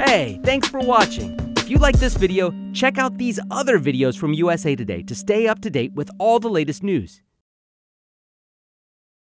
Hey, thanks for watching. If you like this video, check out these other videos from USA Today to stay up to date with all the latest news.